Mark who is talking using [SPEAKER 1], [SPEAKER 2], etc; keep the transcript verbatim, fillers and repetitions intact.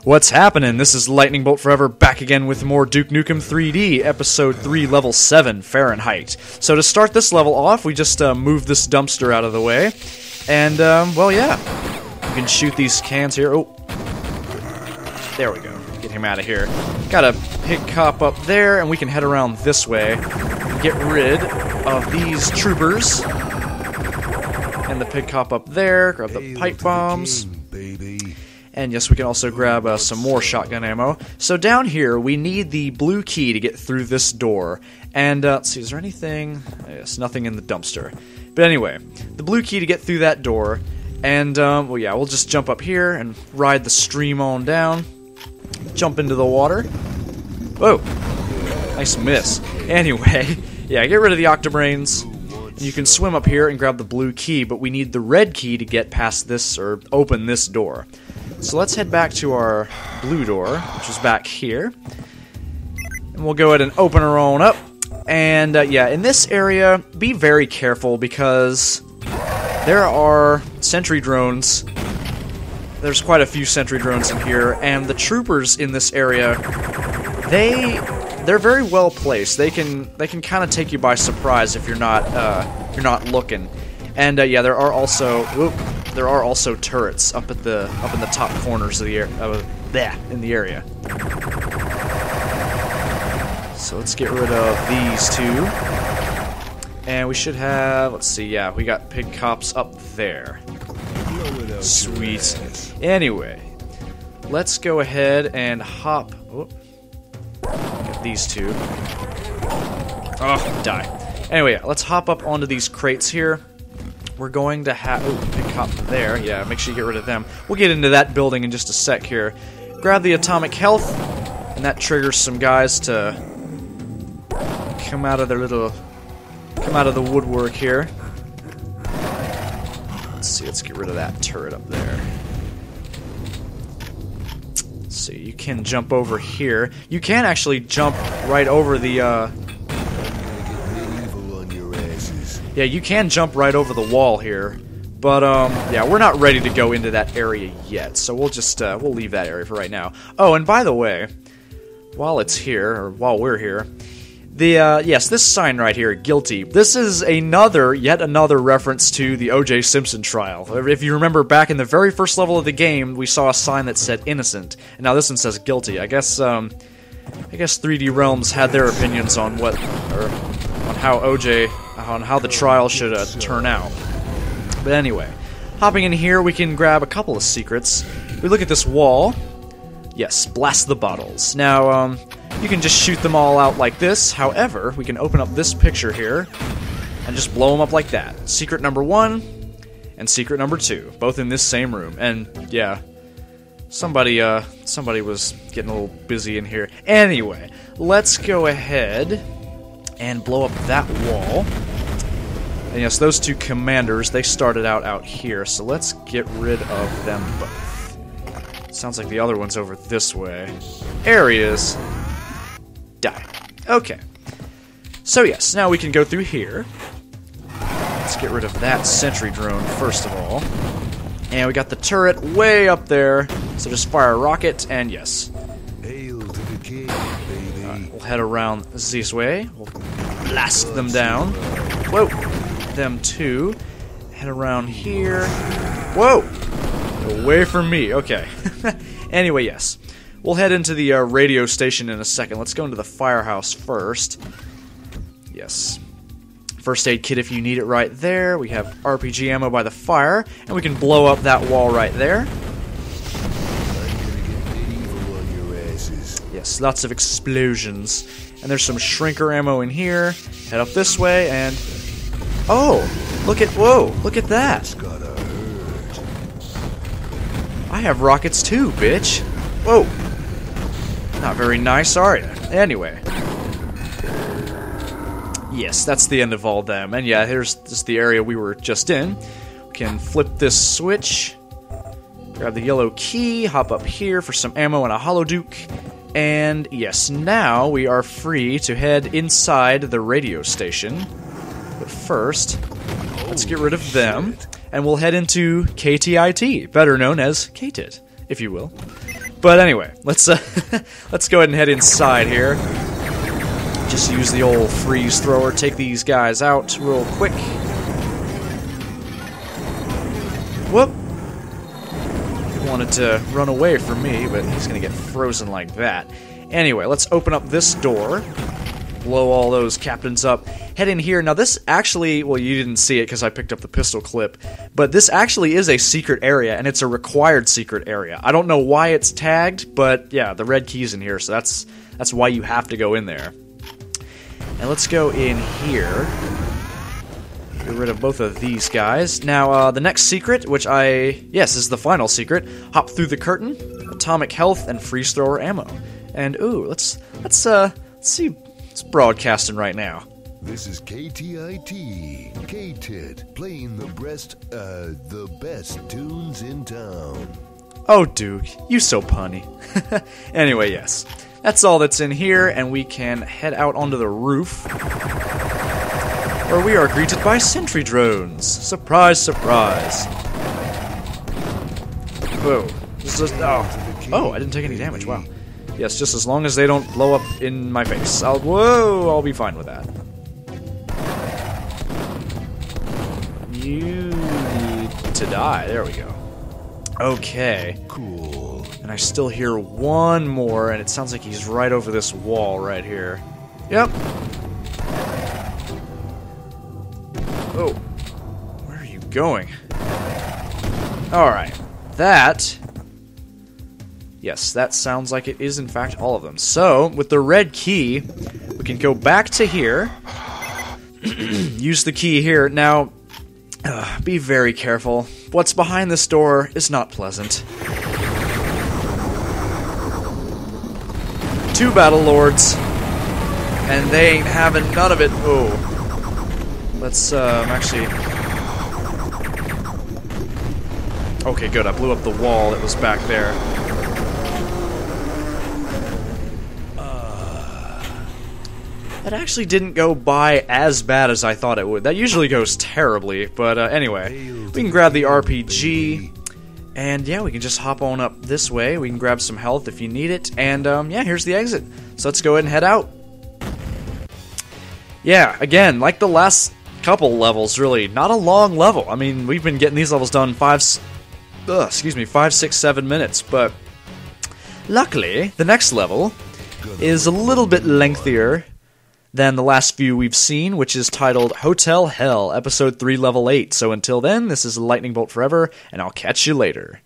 [SPEAKER 1] What's happening? This is Lightning Bolt Forever back again with more Duke Nukem three D, Episode three, Level seven, Fahrenheit. So to start this level off, we just uh, move this dumpster out of the way. And, um, well, yeah. You can shoot these cans here. Oh. There we go. Get him out of here. Got a pig cop up there, and we can head around this way and get rid of these troopers. And the pig cop up there. Grab the pipe bombs. And yes, we can also grab uh, some more shotgun ammo. So down here, we need the blue key to get through this door. And, uh, let's see, is there anything? Yes, nothing in the dumpster. But anyway, the blue key to get through that door. And, um, well, yeah, we'll just jump up here and ride the stream on down. Jump into the water. Whoa! Nice miss. Anyway, yeah, get rid of the octobrains. And you can swim up here and grab the blue key, but we need the red key to get past this, or open this door. So let's head back to our blue door, which is back here. And we'll go ahead and open her on up. And, uh, yeah, in this area, be very careful because there are sentry drones. There's quite a few sentry drones in here, and the troopers in this area, they... they're very well placed. They can they can kind of take you by surprise if you're not uh, you're not looking. And uh, yeah, there are also whoop, there are also turrets up at the up in the top corners of the air uh, there in the area. So let's get rid of these two, and we should have let's see, yeah, we got pig cops up there. Sweet. Anyway, let's go ahead and hop. Whoop. These two. Oh, die. Anyway, let's hop up onto these crates here. We're going to have... Oh, big cop there. Yeah, make sure you get rid of them. We'll get into that building in just a sec here. Grab the atomic health, and that triggers some guys to come out of their little... come out of the woodwork here. Let's see, let's get rid of that turret up there. So you can jump over here. You can actually jump right over the, uh... yeah, you can jump right over the wall here. But, um, yeah, we're not ready to go into that area yet. So we'll just, uh, we'll leave that area for right now. Oh, and by the way, while it's here, or while we're here, the, uh, yes, this sign right here, guilty. This is another, yet another reference to the O J Simpson trial. If you remember back in the very first level of the game, we saw a sign that said innocent. And now this one says guilty. I guess, um, I guess three D Realms had their opinions on what, or on how O J, on how the trial should uh, turn out. But anyway, hopping in here, we can grab a couple of secrets. We look at this wall. Yes, blast the bottles. Now, um... you can just shoot them all out like this. However, we can open up this picture here and just blow them up like that. Secret number one and secret number two, both in this same room. And yeah, somebody uh, somebody was getting a little busy in here. Anyway, let's go ahead and blow up that wall. And yes, those two commanders, they started out out here. So let's get rid of them both. Sounds like the other one's over this way. There he is. Die. Okay. So yes, now we can go through here. Let's get rid of that sentry drone first of all. And we got the turret way up there. So just fire a rocket, and yes.
[SPEAKER 2] Hail to the king, baby.
[SPEAKER 1] Uh, we'll head around this way. We'll blast them down. Whoa. Them two. Head around here. Whoa. Away from me. Okay. Anyway, yes. We'll head into the uh, radio station in a second. Let's go into the firehouse first. Yes. First aid kit if you need it right there. We have R P G ammo by the fire. And we can blow up that wall right there. Yes, lots of explosions. And there's some shrinker ammo in here. Head up this way and... oh! Look at... whoa! Look at that! I have rockets too, bitch! Whoa! Not very nice, are you? Anyway. Yes, that's the end of all them. And yeah, here's just the area we were just in. We can flip this switch. Grab the yellow key. Hop up here for some ammo and a hollow Duke. And yes, now we are free to head inside the radio station. But first, let's get rid of them. And we'll head into K T I T, better known as K T I T, if you will. But anyway, let's uh, let's go ahead and head inside here. Just use the old freeze thrower, take these guys out real quick. Whoop! Wanted to run away from me, but he's gonna get frozen like that. Anyway, let's open up this door. Blow all those captains up. Head in here. Now this actually, well, you didn't see it because I picked up the pistol clip, but this actually is a secret area, and it's a required secret area. I don't know why it's tagged, but yeah, the red key's in here, so that's that's why you have to go in there. And let's go in here. Get rid of both of these guys. Now, uh, the next secret, which I... Yes, is the final secret. Hop through the curtain, atomic health, and freeze thrower ammo. And, ooh, let's... Let's, uh... Let's see... It's broadcasting right now.
[SPEAKER 2] This is K T I T, K-Tit, playing the best, uh, the best tunes in town.
[SPEAKER 1] Oh, Duke, you so punny. Anyway, yes. That's all that's in here, and we can head out onto the roof, where we are greeted by sentry drones. Surprise, surprise. Whoa. This is, oh. oh, I didn't take any damage, wow. Yes, just as long as they don't blow up in my face. I'll, whoa, I'll be fine with that. You need to die. There we go. Okay.
[SPEAKER 2] Cool.
[SPEAKER 1] And I still hear one more, and it sounds like he's right over this wall right here. Yep. Oh. Where are you going? Alright. That... Yes, that sounds like it is in fact all of them. So, with the red key, we can go back to here. Use the key here. Now, uh, be very careful. What's behind this door is not pleasant. Two battle lords, and they ain't having none of it. Oh, let's um, actually. Okay, good. I blew up the wall that was back there. That actually didn't go by as bad as I thought it would. That usually goes terribly, but uh, anyway. We can grab the R P G, and yeah, we can just hop on up this way. We can grab some health if you need it, and um, yeah, here's the exit. So let's go ahead and head out. Yeah, again, like the last couple levels, really, not a long level. I mean, we've been getting these levels done five, ugh, excuse me, five, six, seven minutes, but luckily, the next level is a little bit lengthier than the last few we've seen, which is titled Hotel Hell, Episode three, Level eight. So until then, this is Lightning Bolt Forever, and I'll catch you later.